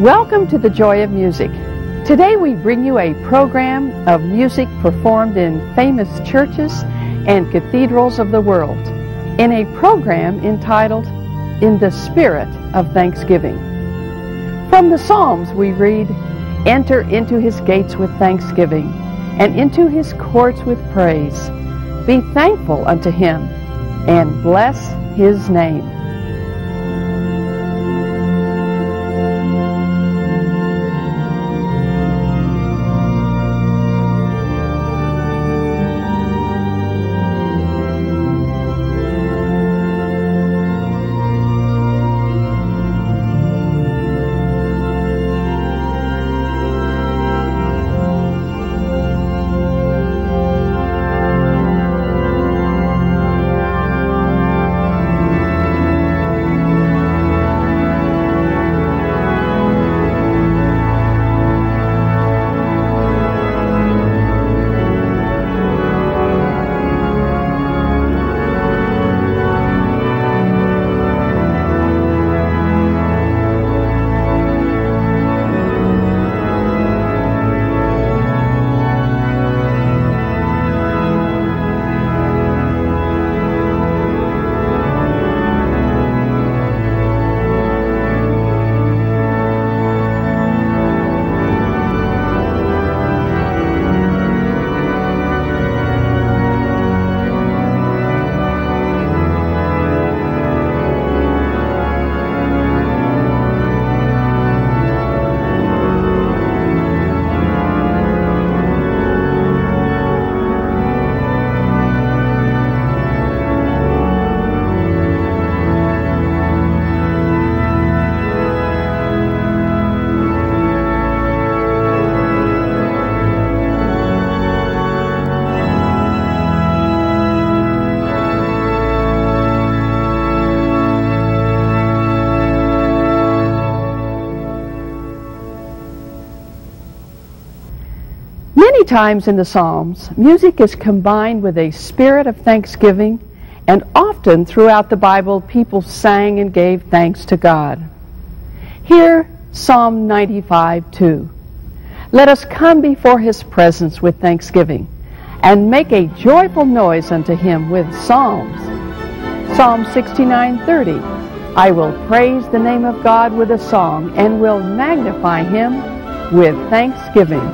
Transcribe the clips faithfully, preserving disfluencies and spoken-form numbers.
Welcome to the Joy of Music. Today we bring you a program of music performed in famous churches and cathedrals of the world in a program entitled In the Spirit of Thanksgiving. From the Psalms we read, "Enter into his gates with thanksgiving and into his courts with praise. Be thankful unto him and bless his name." Many times in the Psalms, music is combined with a spirit of thanksgiving, and often throughout the Bible, people sang and gave thanks to God. Hear Psalm ninety-five two. "Let us come before his presence with thanksgiving, and make a joyful noise unto him with psalms." Psalm sixty-nine thirty. "I will praise the name of God with a song, and will magnify him with thanksgiving."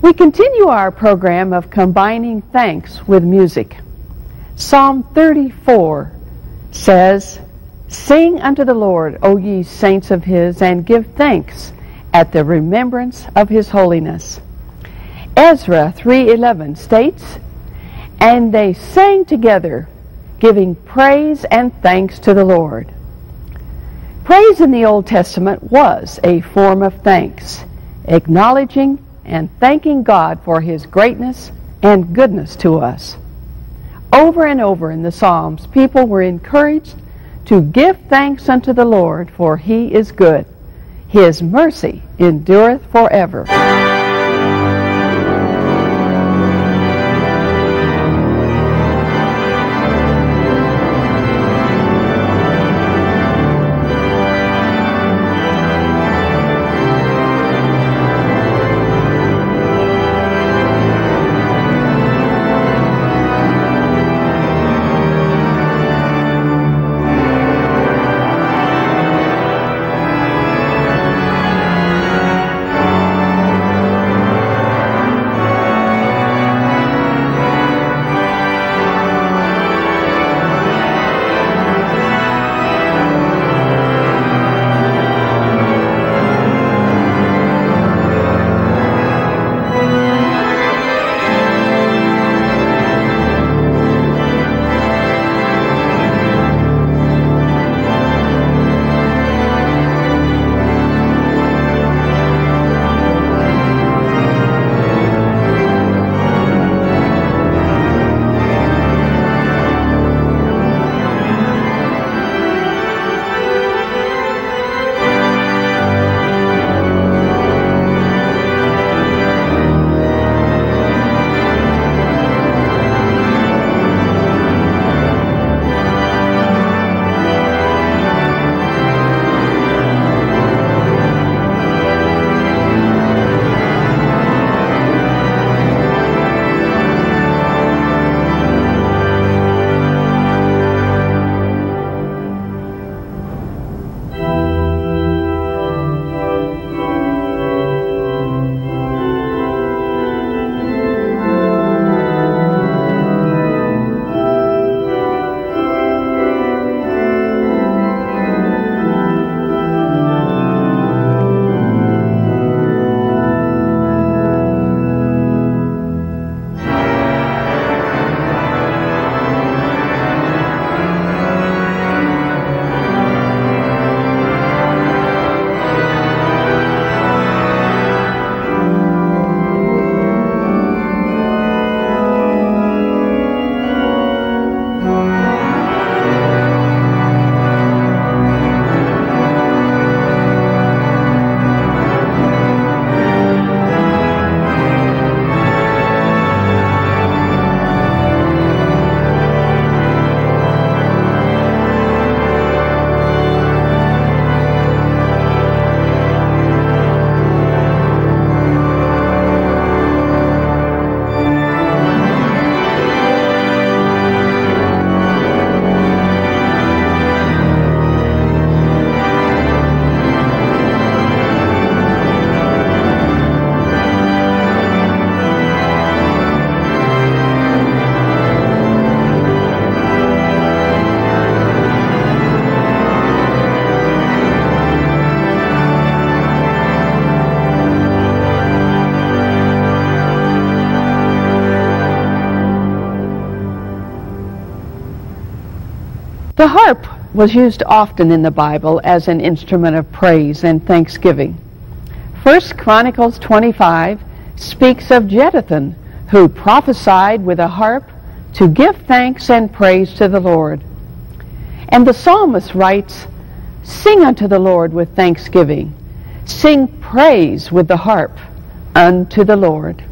We continue our program of combining thanks with music. Psalm thirty-four says, "Sing unto the Lord, O ye saints of his, and give thanks at the remembrance of his holiness." Ezra three eleven states, "And they sang together, giving praise and thanks to the Lord." Praise in the Old Testament was a form of thanks, acknowledging and thanking God for his greatness and goodness to us. Over and over in the Psalms, people were encouraged to give thanks unto the Lord, for he is good. His mercy endureth forever. The harp was used often in the Bible as an instrument of praise and thanksgiving. First Chronicles twenty-five speaks of Jeduthun, who prophesied with a harp to give thanks and praise to the Lord. And the psalmist writes, "Sing unto the Lord with thanksgiving. Sing praise with the harp unto the Lord."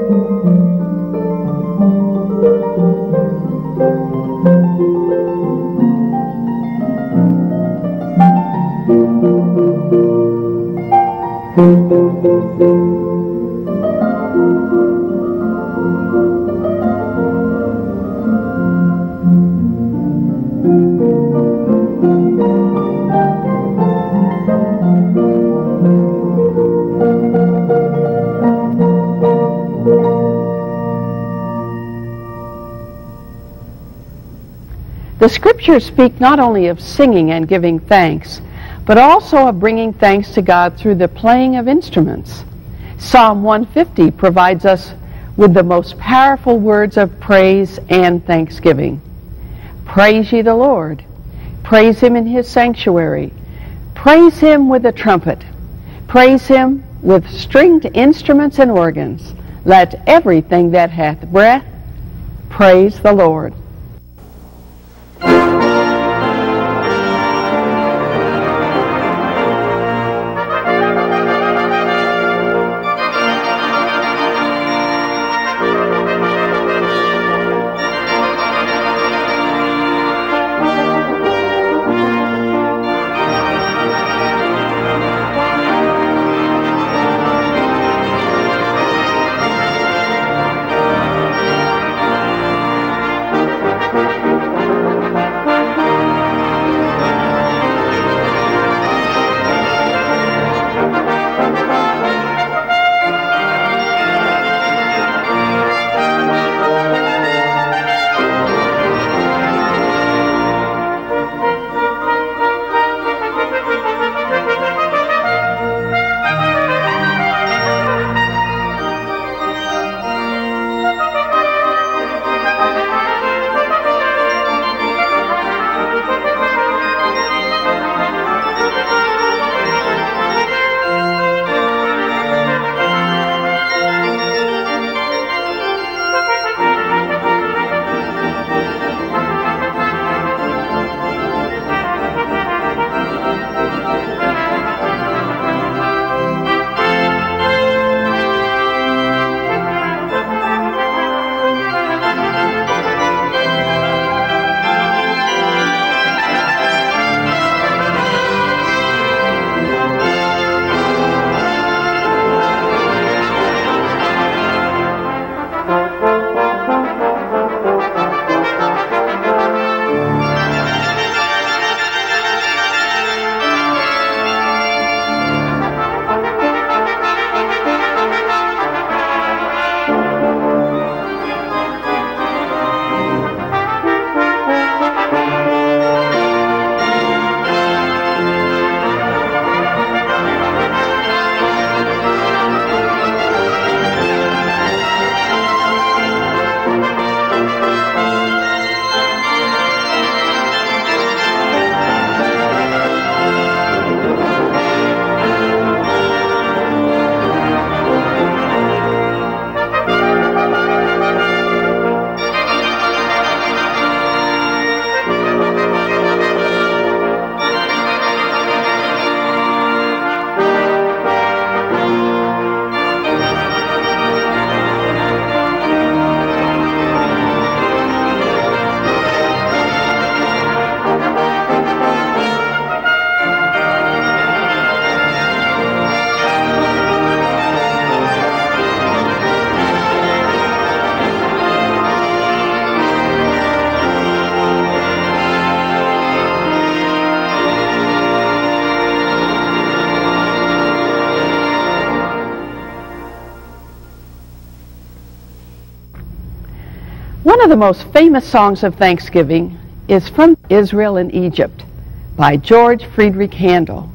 The scriptures speak not only of singing and giving thanks, but also of bringing thanks to God through the playing of instruments. Psalm one fifty provides us with the most powerful words of praise and thanksgiving. Praise ye the Lord. Praise him in his sanctuary. Praise him with a trumpet. Praise him with stringed instruments and organs. Let everything that hath breath praise the Lord. One of the most famous songs of thanksgiving is From Israel in Egypt by George Friedrich Handel.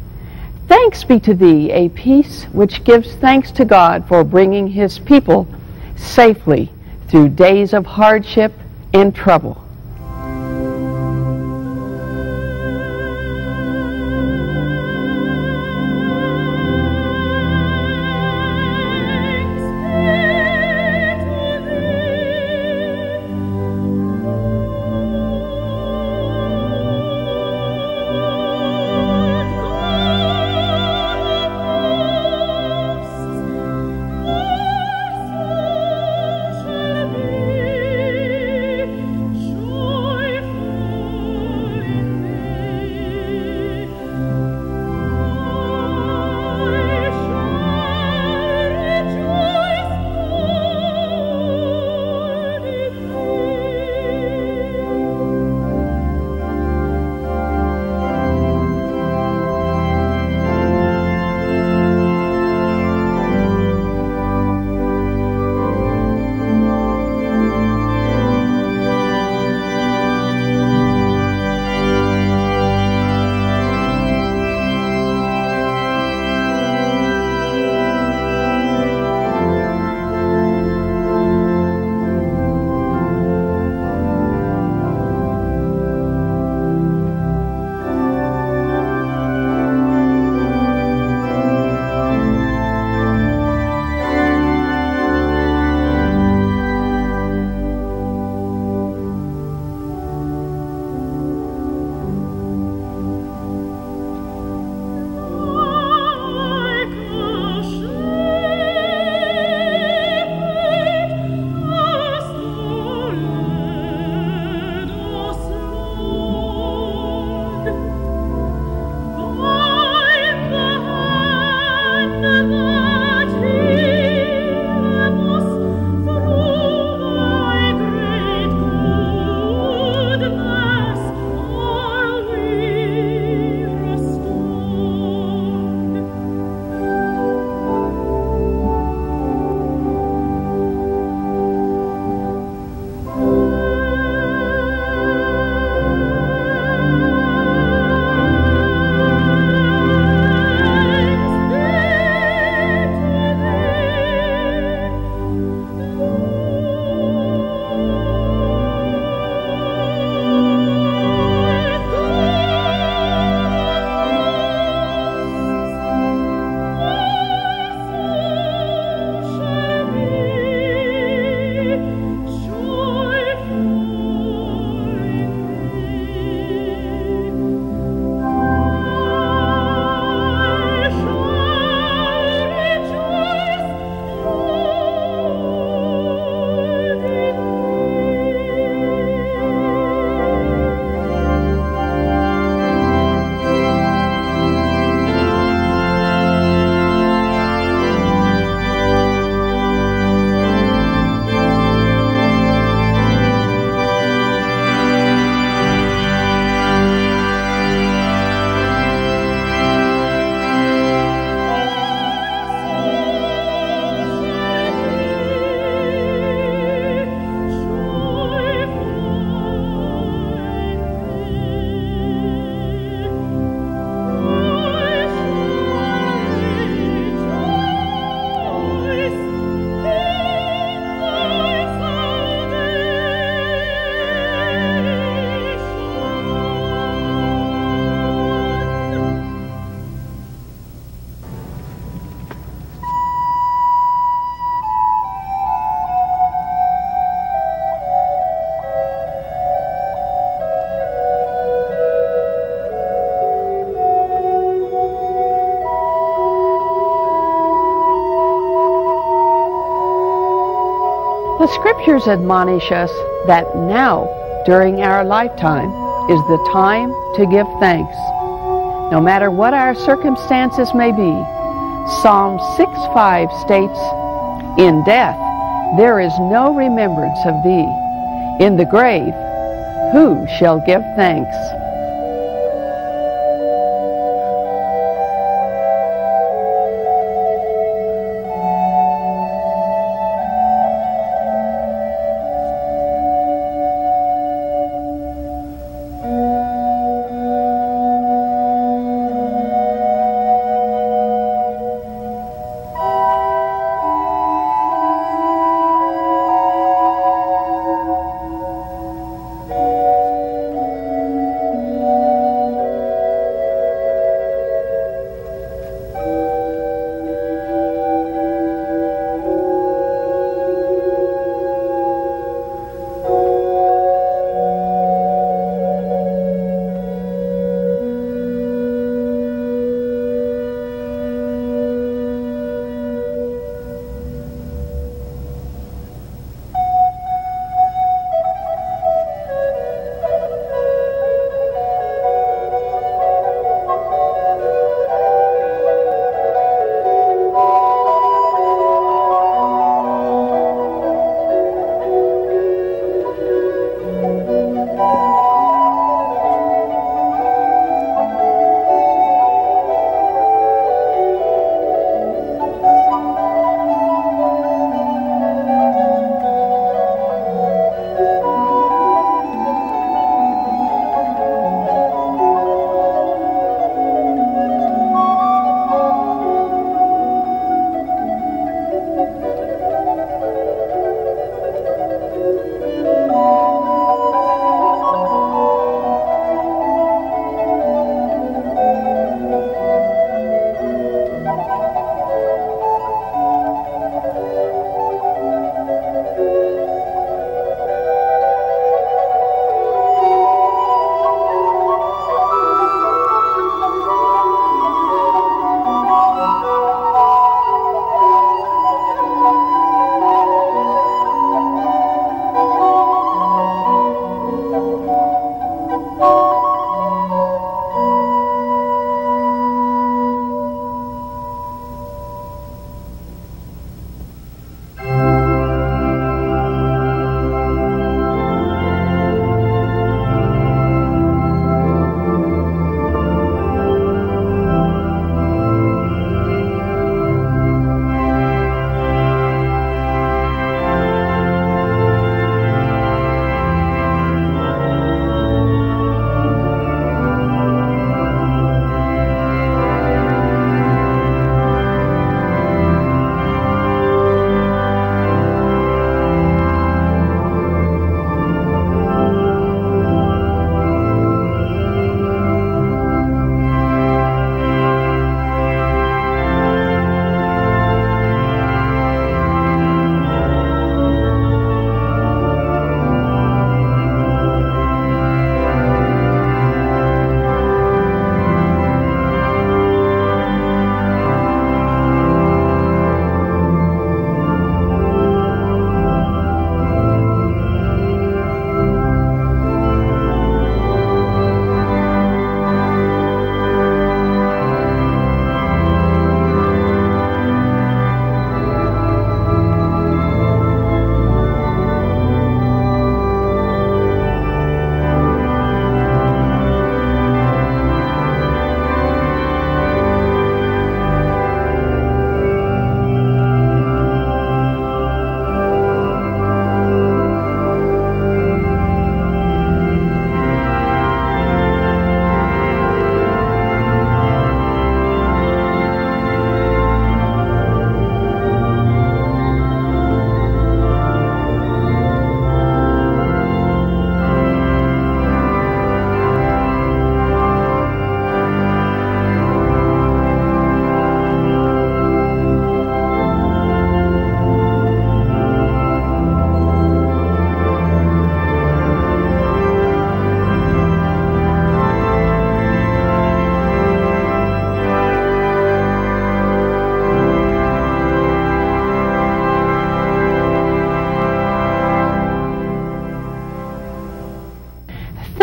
Thanks be to thee, a peace which gives thanks to God for bringing his people safely through days of hardship and trouble. Thank you. The Scriptures admonish us that now, during our lifetime, is the time to give thanks. No matter what our circumstances may be, Psalm six five states, "In death there is no remembrance of thee. In the grave, who shall give thanks?"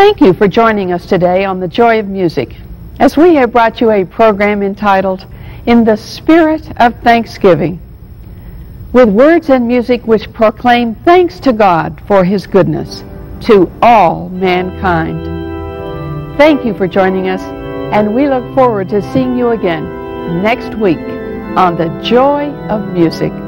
Thank you for joining us today on The Joy of Music, as we have brought you a program entitled In the Spirit of Thanksgiving, with words and music which proclaim thanks to God for His goodness to all mankind. Thank you for joining us, and we look forward to seeing you again next week on The Joy of Music.